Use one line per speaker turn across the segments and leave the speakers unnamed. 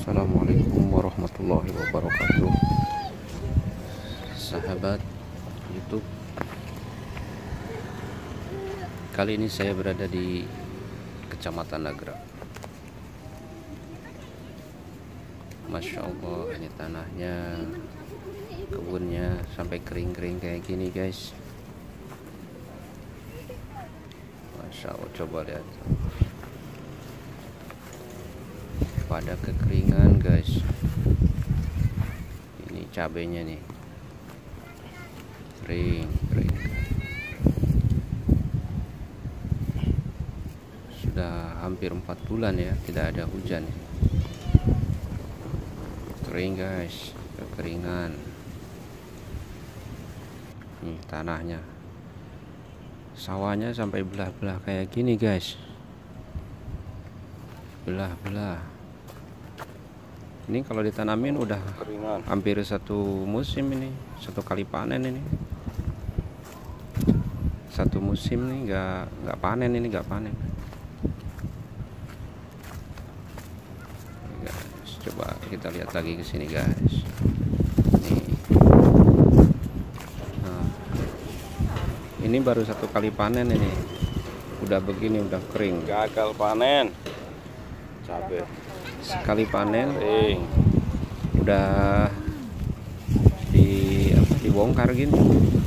Assalamualaikum warahmatullahi wabarakatuh, sahabat YouTube. Kali ini saya berada di Kecamatan Nagrag. Masya Allah, ini tanahnya, kebunnya sampai kering-kering kayak gini guys. Masya Allah, coba lihat, pada kekeringan guys. Ini cabenya nih, kering. Sudah hampir 4 bulan ya tidak ada hujan. Kering guys, kekeringan. Nih tanahnya, sawahnya sampai belah-belah kayak gini guys, belah-belah. Ini kalau ditanamin udah keringan. Hampir satu musim ini, satu kali panen ini. Satu musim nih nggak panen ini, nggak panen. Guys, coba kita lihat lagi ke sini guys. Nih. Nah, ini baru satu kali panen ini. Udah begini, udah kering.
Gagal panen cabai.
Sekali panen udah dibongkar gini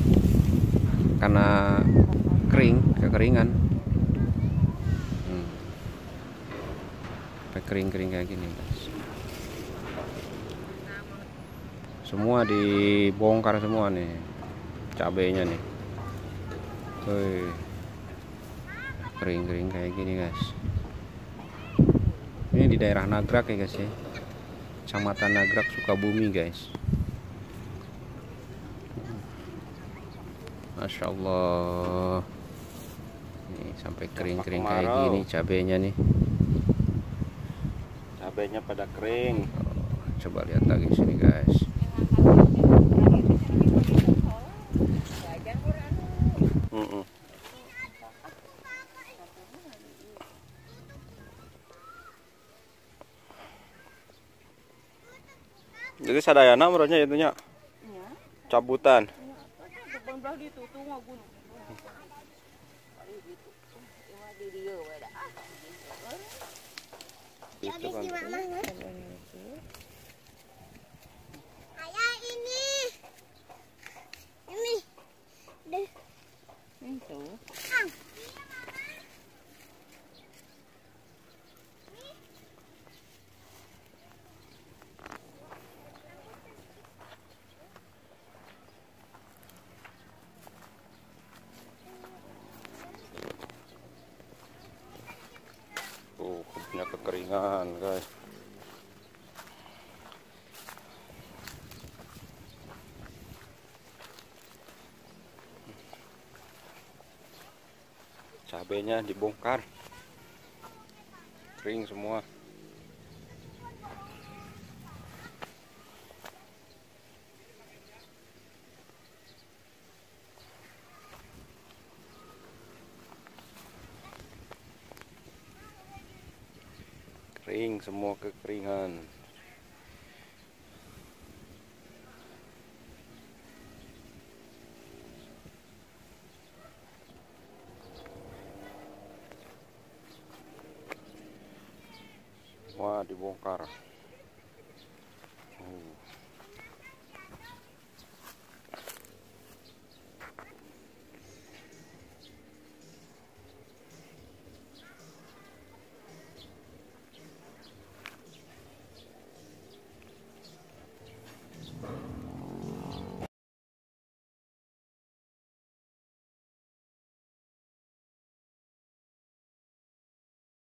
karena kekeringan. Kering kayak gini guys. Semua dibongkar semua nih cabenya nih. Kering kayak gini guys. Ini di daerah Nagrag ya guys ya, Kecamatan Nagrag, Sukabumi guys. Masya Allah, nih sampai kering kayak gini cabenya nih.
Cabenya pada kering.
Coba lihat lagi sini guys.
Jadi sadayana menurutnya itunya cabutan. Itu kan.
Ayah ini deh. Itu.
Kebunnya kekeringan guys. Cabenya dibongkar, kering semua. Kering semua, kekeringan. Wah, dibongkar.